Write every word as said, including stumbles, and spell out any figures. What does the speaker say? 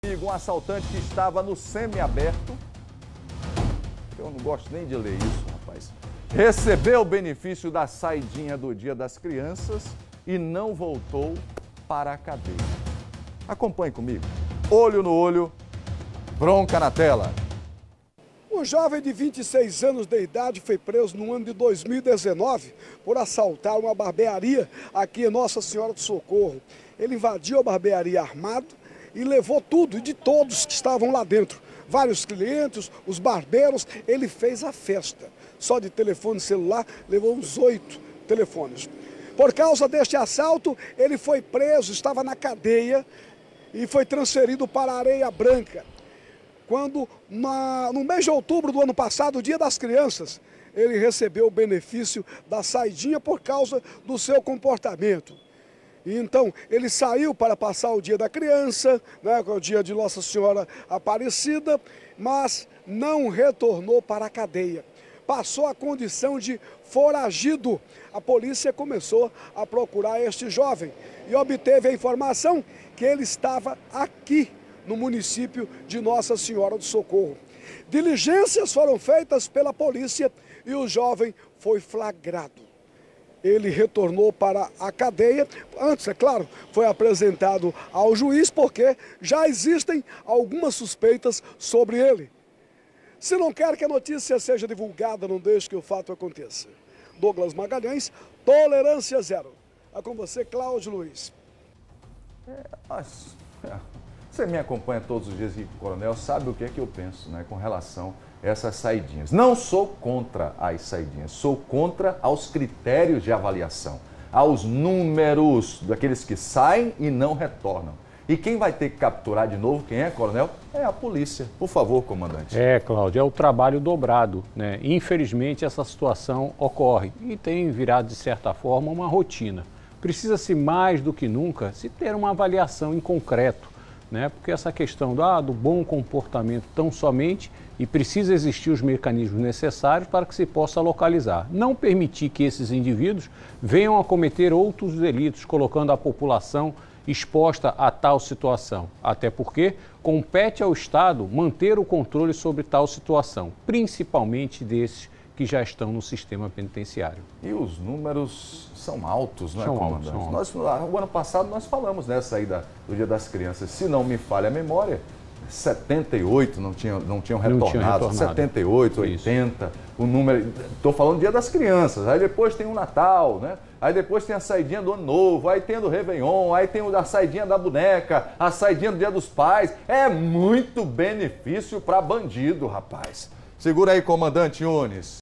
Um assaltante que estava no semiaberto, eu não gosto nem de ler isso, rapaz, recebeu o benefício da saidinha do Dia das Crianças e não voltou para a cadeia. Acompanhe comigo. Olho no olho, bronca na tela. Um jovem de vinte e seis anos de idade foi preso no ano de dois mil e dezenove por assaltar uma barbearia aqui em Nossa Senhora do Socorro. Ele invadiu a barbearia armado e levou tudo de todos que estavam lá dentro. Vários clientes, os barbeiros, ele fez a festa. Só de telefone celular levou uns oito telefones. Por causa deste assalto, ele foi preso, estava na cadeia e foi transferido para a Areia Branca. Quando, na, no mês de outubro do ano passado, o Dia das Crianças, ele recebeu o benefício da saidinha por causa do seu comportamento. E então, ele saiu para passar o Dia da Criança, né, o dia de Nossa Senhora Aparecida, mas não retornou para a cadeia. Passou a condição de foragido. A polícia começou a procurar este jovem e obteve a informação que ele estava aqui no município de Nossa Senhora do Socorro. Diligências foram feitas pela polícia e o jovem foi flagrado. Ele retornou para a cadeia, antes, é claro, foi apresentado ao juiz porque já existem algumas suspeitas sobre ele. Se não quer que a notícia seja divulgada, não deixe que o fato aconteça. Douglas Magalhães, Tolerância Zero. É com você, Cláudio Luiz. É, mas, é, você me acompanha todos os dias aqui, Coronel, sabe o que é que eu penso, né, com relação a essas saidinhas. Não sou contra as saidinhas, sou contra aos critérios de avaliação, aos números daqueles que saem e não retornam. E quem vai ter que capturar de novo, quem é, Coronel? É a polícia. Por favor, comandante. É, Cláudio, é o trabalho dobrado, né? Infelizmente, essa situação ocorre e tem virado, de certa forma, uma rotina. Precisa-se mais do que nunca se ter uma avaliação em concreto, né? Porque essa questão do, ah, do bom comportamento tão somente, e precisa existir os mecanismos necessários para que se possa localizar. Não permitir que esses indivíduos venham a cometer outros delitos, colocando a população exposta a tal situação. Até porque compete ao Estado manter o controle sobre tal situação, principalmente desses que já estão no sistema penitenciário. E os números são altos, não é, são comandante? Altos, são nós, o ano passado nós falamos nessa aí da, do Dia das Crianças. Se não me falha a memória, setenta e oito não tinham, não tinham retornado, não tinha retornado. setenta e oito, oitenta, o número... Estou falando do Dia das Crianças, aí depois tem o Natal, né? Aí depois tem a saidinha do Ano Novo, aí tem do Réveillon, aí tem a saidinha da boneca, a saidinha do Dia dos Pais. É muito benefício para bandido, rapaz. Segura aí, comandante Yunes.